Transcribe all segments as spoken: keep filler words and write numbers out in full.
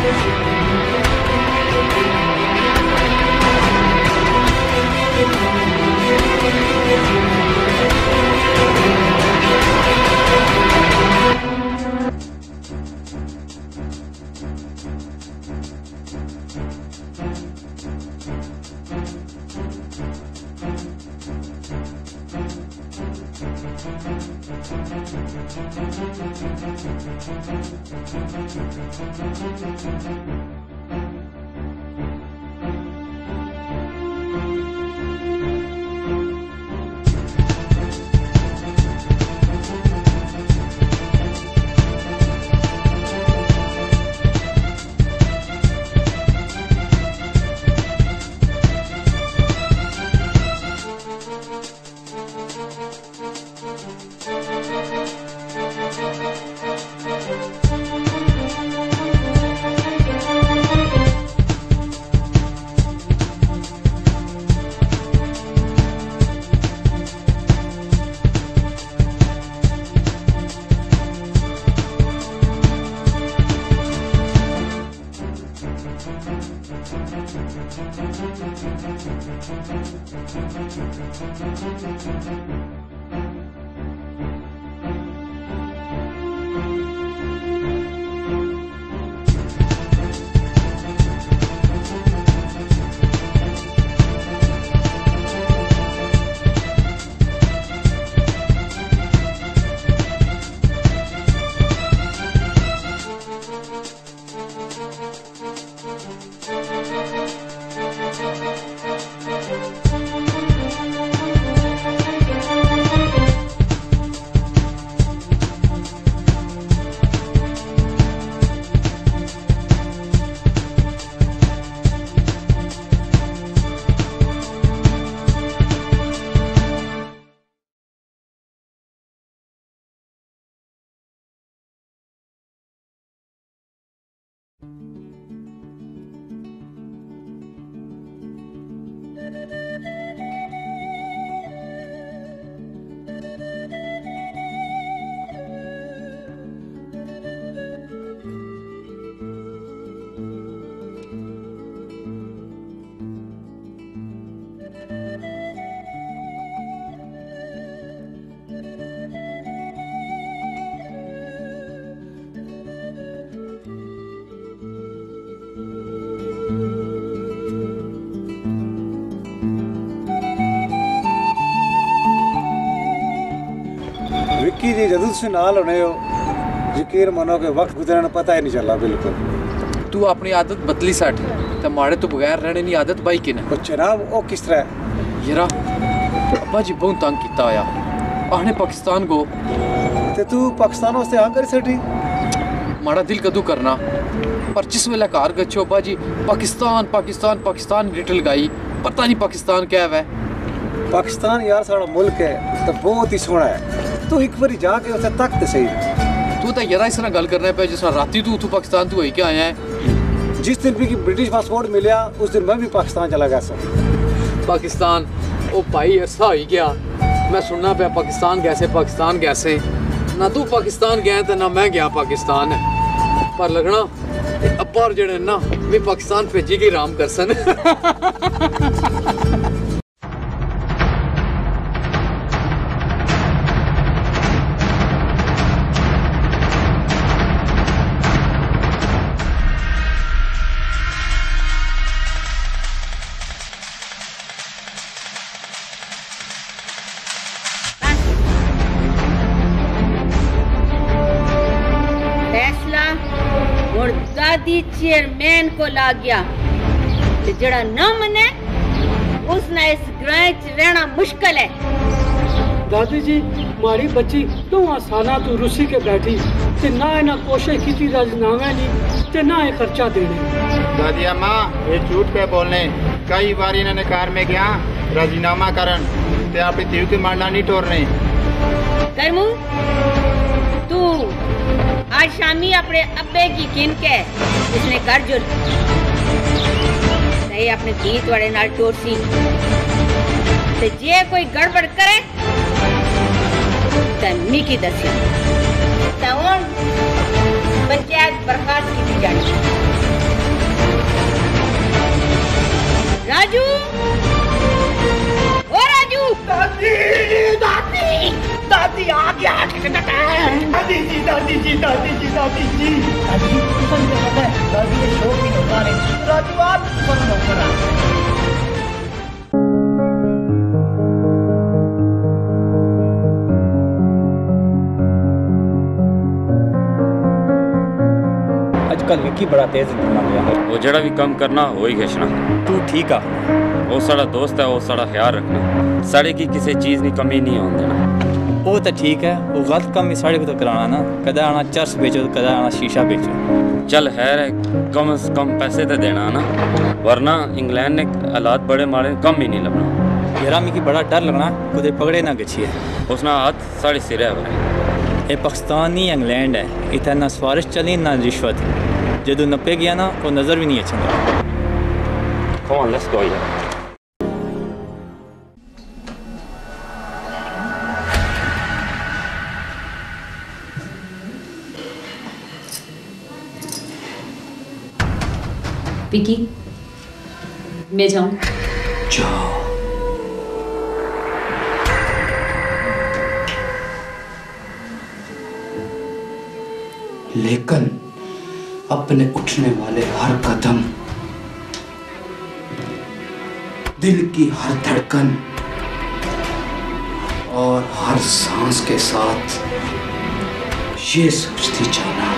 विक्की जी जदों तुसीं नाल होने हो यकीन मनो कि वक्त गुजरना पता ही नहीं चला बिल्कुल। तू अपनी आदत बदली सट ते माड़े तो बगैर रहने नी आदत बाई किने। ओ जनाब ओ किस तरह यारा अब्बा जी बहुत तंग कीता होया आहने पाकिस्तान गो ते तू पाकिस्तान वास्ते हाँ करी सटी माड़ा दिल कदू करना पर जिस वेले घर गच्छो अब्बा जी पाकिस्तान पाकिस्तान पाकिस्तान रिटल गाई पता नहीं पाकिस्तान क्या है। पाकिस्तान यार साड़ा मुल्क है तो बहुत ही सोहना है तू एक बारी जाके उसे तक ते सही। तू तो यार इस तरह गल करना पे जिस राती तू तू पाकिस्तान तू होई क्या आया है। जिस दिन भी की ब्रिटिश पासपोर्ट मिला उस दिन मैं भी पाकिस्तान चला गया था। पाकिस्तान ओ भाई अरसा हो गया मैं सुनना पे पाकिस्तान कैसे पाकिस्तान कैसे ना तू पाकिस्तान गया तो ना मैं गया पाकिस्तान पर लगना अब्बा और जेड़े ना मैं पाकिस्तान भेजी गई राम करसन। चेयरमैन को ला गया जड़ा न मने उसने इस ग्रां च रहना मुश्किल है। दादी जी मारी बच्ची दो साल तू रुसी के बैठी ते ना इना कोशिश की राजनामे नी ते ना ये खर्चा देने। दादी अम्मा ये झूठ पे बोलने कई बार इन्होंने कार में गया राजीनामा करन ते अपनी तीव की मारना नहीं तोड़ने। करमू तू आज शामी अपने अब्बे की गिन के उसने कर जुर नहीं अपने धी थोड़े नाल टोरसी ते जे कोई गड़बड़ करे ते मिकी दसी ते हुण पंचायत बर्खास्त की जानी। दादी जी दादी जी दादी जी दादी जी तुम मुझे पता है दादी के शौक भी होता है दादी बात पर नौकर अजकल विकी बड़ा तेज दिमाग है वो जड़ा भी कम करना हो ही खिचना तू ठीक आ वो साड़ा दोस्त है वो साड़ा ख्याल रखना साड़े की किसी चीज़ की कमी नहीं होने देना वो तो ठीक है वो गलत काम भी साढ़े को तो कराना ना कदा आना चर्च बेचो तो कदा आना शीशा बेचो चल खैर है कम से कम पैसे तो देना ना वरना इंग्लैंड ने हालात बड़े मारे कम ही नहीं लगना यारा मिकी बड़ा डर लगना कुछ पकड़े ना गछिए उसना हाथ साढ़े सिर है ये पाकिस्तान नहीं इंग्लैंड है इतना ना सिफारिश चली ना रिश्वत जदों नपे गया ना वो नज़र भी नहीं अच्छा Come on, let's go यार विकी मैं जाऊं जाओ लेकिन अपने उठने वाले हर कदम दिल की हर धड़कन और हर सांस के साथ ये सोचती जाना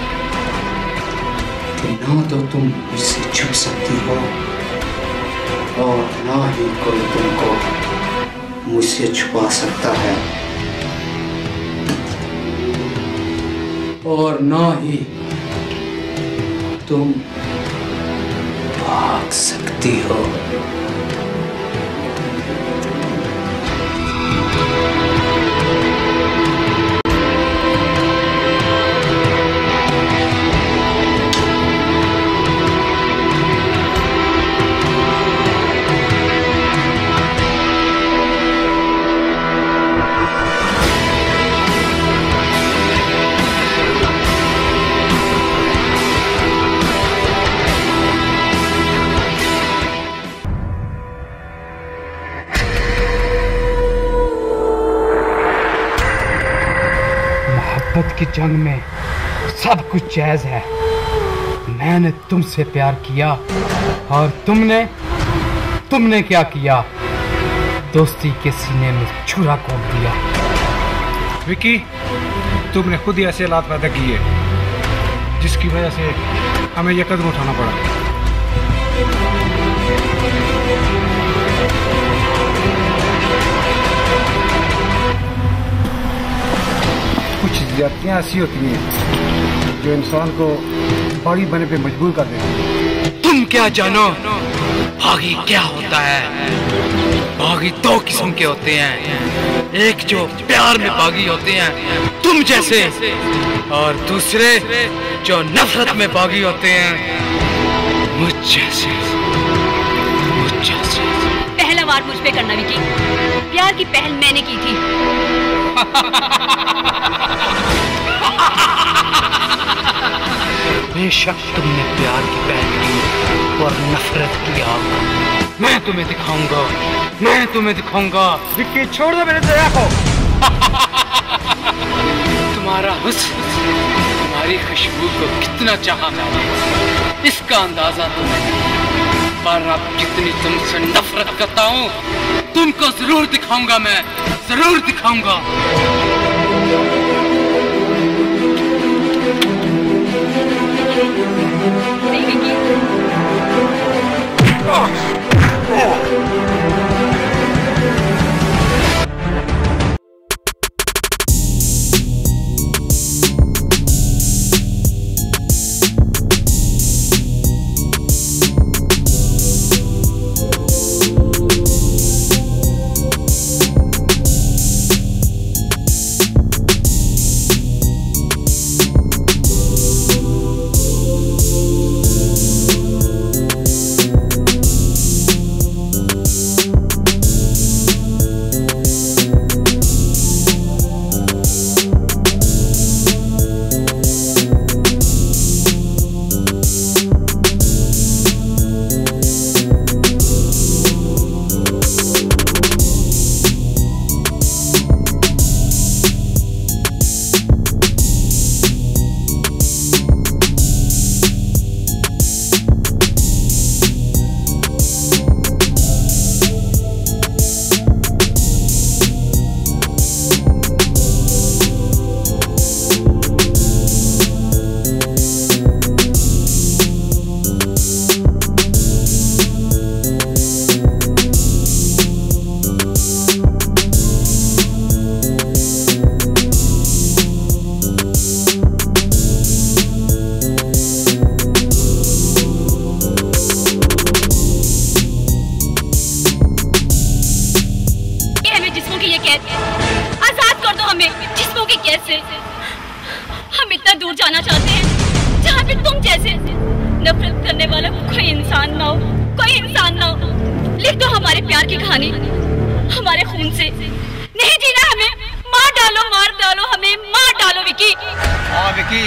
कि ना तो तुम मुझसे छुप सकती हो और ना ही कोई तुमको मुझसे छुपा सकता है और ना ही तुम भाग सकती हो। मोहब्बत की जंग में सब कुछ जायज है। मैंने तुमसे प्यार किया और तुमने तुमने क्या किया? दोस्ती के सीने में छुरा घोंप दिया। विकी, तुमने खुद ही ऐसे हालात पैदा किए जिसकी वजह से हमें यह कदम उठाना पड़ा। कुछ ज्यादतियाँ ऐसी होती हैं जो इंसान को बागी बनने पे मजबूर कर देती हैं। तुम क्या जानो बागी क्या होता है? बागी दो किस्म के होते हैं, एक जो प्यार में बागी होते हैं तुम जैसे, और दूसरे जो नफरत में बागी होते हैं मुझ जैसे। मुझ जैसे। पहला वार मुझ पे करना विकी, प्यार की पहल मैंने की थी। बेशक तुमने प्यार की पहल की और नफरत की आग मैं तुम्हें दिखाऊंगा, मैं तुम्हें दिखाऊंगा। विक्की छोड़ दो मेरे दया को। तुम्हारा हुस्न, तुम्हारी खुशबू को कितना चाहा मैंने, इसका अंदाजा तुम्हें, पर अब कितनी तुमसे नफरत करता हूँ तुमको जरूर दिखाऊंगा, मैं जरूर दिखाऊंगा। नफरत करने वाला कोई इंसान ना हो, कोई इंसान ना हो। लिख दो हमारे प्यार की कहानी, हमारे खून से। नहीं जीना हमें, मार डालो, मार डालो हमें, मार डालो विकी। हाँ विकी,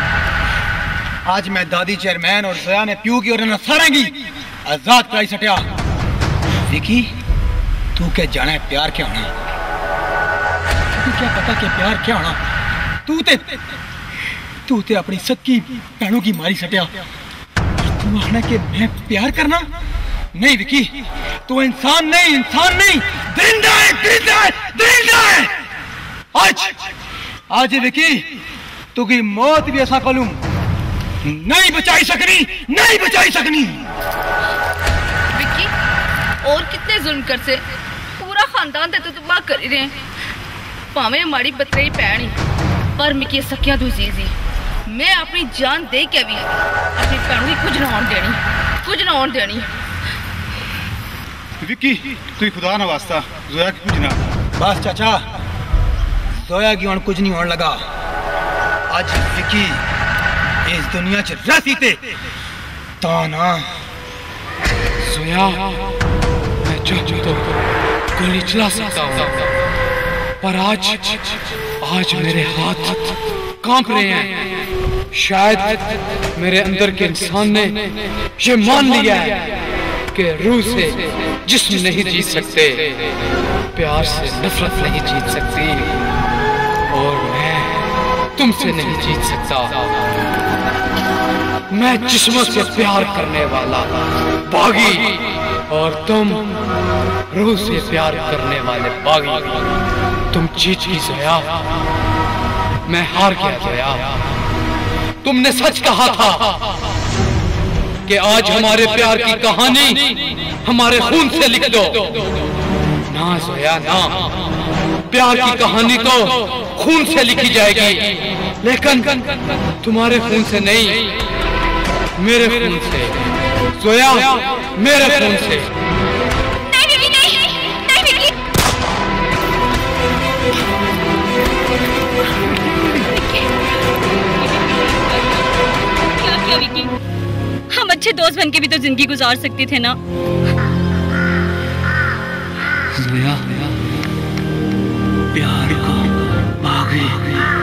आज मैं दादी चेयरमैन और जोया ने प्यू की और सारेंगी आजाद कराई सटिया। विकी, तू क्या जाना है प्यार क्या होना? तू क्या पता कि प्यार क्या होना? तू ते तू ते अपनी सक्की भैनों की मारी सटिया। तू आना कि मैं प्यार करना? नहीं विकी, तू इंसान नहीं, इंसान नहीं, दरिंदा है, दरिंदा है, दरिंदा है। आज आज विकी, तू की मौत भी ऐसा करूं नहीं बचाई सकनी, नहीं बचाई सकनी। विकी, और कितने जुल्म कर से पूरा खानदान ते तो तबाह कर ही रहे हैं। भावे हमारी बतरेई भैन ही, पर मिकी सकिया तू जीजी, मैं अपनी जान दे के भी अपनी भैन की कुछ ना होने देनी, कुछ ना होने देनी। विक्की, तू खुदा ना वास्ता जोया की कुछ ना। बस चाचा, जोया की और कुछ नहीं होने लगा। आज विक्की इस दुनिया च रहती ते ताना। जोया, मैं चाहूं तो गोली चला सकता हूँ, पर आज आज मेरे हाथ कांप रहे हैं। शायद मेरे अंदर के इंसान ने ये मान लिया है कि रूह से जिस्म नहीं जीत सकते, प्यार से नफरत नहीं जीत सकती, और मैं तुमसे नहीं जीत सकता। मैं जिस्म से प्यार करने वाला बागी, और तुम रूह से प्यार करने वाले बागी। तुम जीत की जोया, मैं हार गया जोया। तुमने सच कहा था कि आज हमारे प्यार की कहानी हमारे खून से लिख दो। ना जोया ना, प्यार की कहानी तो खून से लिखी जाएगी, लेकिन तुम्हारे खून से नहीं, मेरे खून से जोया, मेरे खून से। नहीं विकी, नहीं, नहीं विकी। क्या किया विकी? हम अच्छे दोस्त बन के भी तो जिंदगी गुजार सकते थे ना। जोया, प्यार को बागी